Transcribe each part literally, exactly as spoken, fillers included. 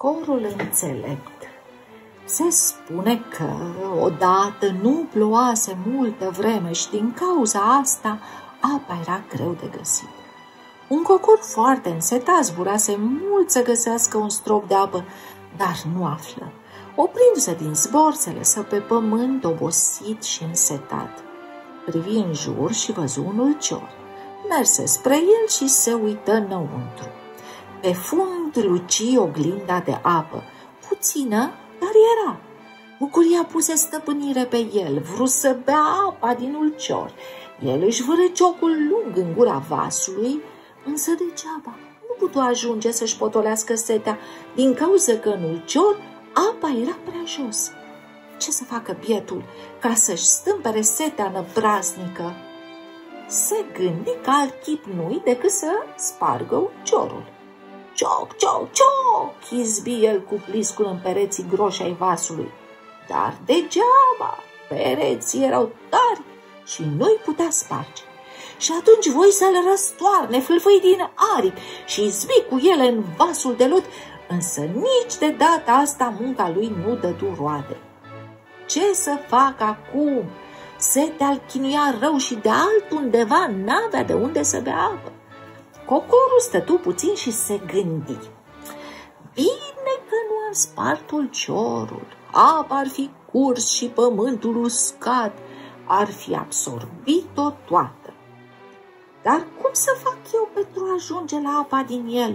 Corul înțelept. Se spune că odată nu plouase multă vreme și din cauza asta apa era greu de găsit. Un cocor foarte însetat zburase mult să găsească un strop de apă, dar nu află. Oprindu-se din zbor, se lăsă pe pământ, obosit și însetat. Privi în jur și văzu un ulcior. Merse spre el și se uită înăuntru. Pe fund luci oglinda de apă, puțină, dar era. Bucuria puse stăpânire pe el, vrut să bea apa din ulcior. El își vâră ciocul lung în gura vasului, însă degeaba. Nu putea ajunge să-și potolească setea, din cauza că în ulcior apa era prea jos. Ce să facă bietul ca să-și stâmpere setea năpraznică? Se gândi că alt chip nu-i decât să spargă ulciorul. Cioc, cioc, cioc, izbi el cu pliscul în pereții groși ai vasului. Dar degeaba, pereții erau tari și nu-i putea sparge. Și atunci voi să-l răstoarne, fâlfâi din aripi și izbi cu ele în vasul de lut, însă nici de data asta munca lui nu dădu roade. Ce să fac acum? Setea-l chinuia rău și de altundeva n-avea de unde să bea apă. Cocorul stătu puțin și se gândi. Bine că nu am spart ulciorul. Apa ar fi curs și pământul uscat ar fi absorbit-o toată. Dar cum să fac eu pentru a ajunge la apa din el?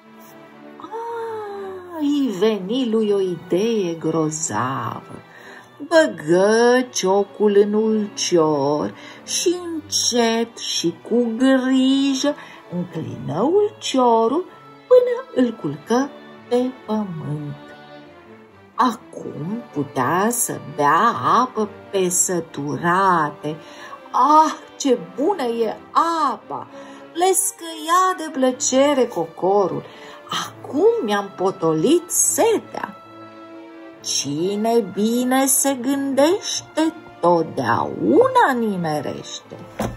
Ah, îi veni lui o idee grozavă. Băgă ciocul în ulcior și încet și cu grijă înclină ulciorul până îl culcă pe pământ. Acum putea să bea apă pe săturate. Ah, ce bună e apa! Le scăia de plăcere cocorul. Acum mi-am potolit setea. Cine bine se gândește, totdeauna nimerește.